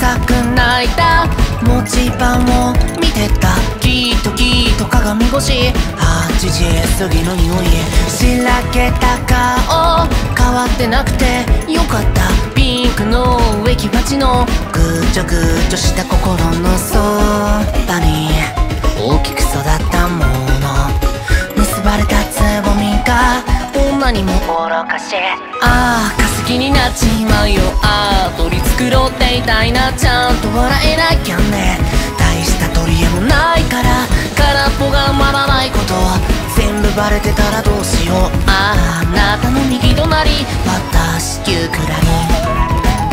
さく泣いた文字盤を見てた。きっと鏡越し8時過ぎの匂い。しらけた顔変わってなくてよかった。ピンクの植木鉢のぐちょぐちょした心のそばに大きく育ったもの。結ばれたつぼみが女にも愚かし。ああ化石になっちまうよ。ああ取り繕っていたいな。ちゃんと笑えなきゃね。大した取り柄もないから空っぽが埋まらないこと。全部バレてたらどうしよう。あなたの右隣私9くらい。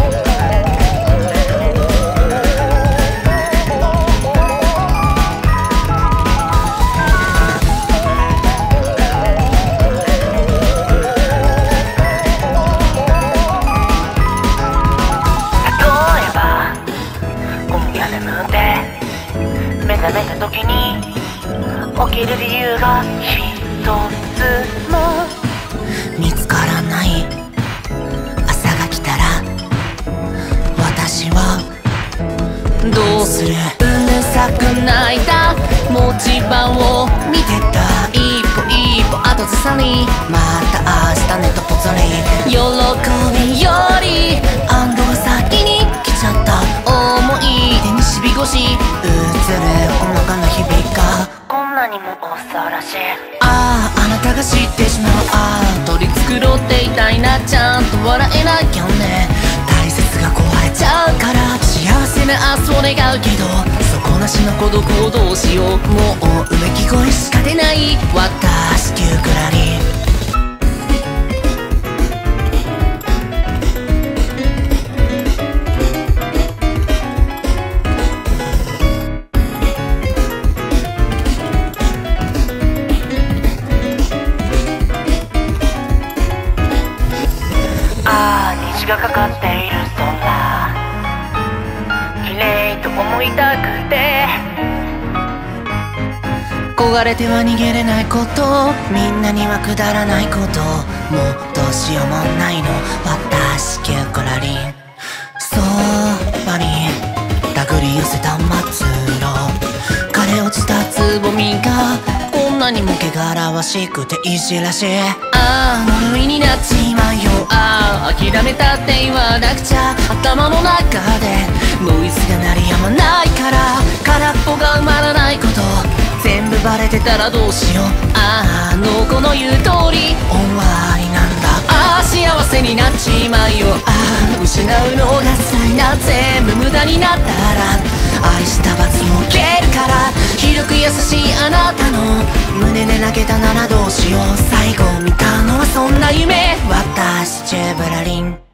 目覚めた時に起きる理由が一つも見つからない。朝が来たら私はどうする。うるさく泣いた文字盤を見てた。一歩後ずさりまた明日ねとぽつり。喜びより安堵が先に来ちゃった。思い出にしび越し映るほのかな日々がこんなにも恐ろしい。あああなたが知ってしまう。ああ取り繕っていたいな。ちゃんと笑えなきゃね。大切が壊れちゃうから幸せな明日を願うけど底なしの孤独をどうしよう。もううめき声しか出ない私9くらり。虹がかかっている空綺麗と思いたくて焦がれては逃げれないこと。みんなにはくだらないこと。もうどうしようもないの私9くらりん。そばに手繰り寄せた末路枯れ落ちたつぼみがこんなにも汚らわしくていじらしい。ああ呪いになっちまうよ。ああ諦めたって言わなくちゃ。頭の中でノイズが鳴り止まないから空っぽが埋まらないこと。全部バレてたらどうしよう。あの子の言う通り終わりなんだ。ああ幸せになっちまうよ。ああ失うのが辛いな。全部無駄になったら愛した罰も受けるから広く優しいあなたの胸で泣けたならどうしよう。最後見たのはそんな夢私チューブラリン。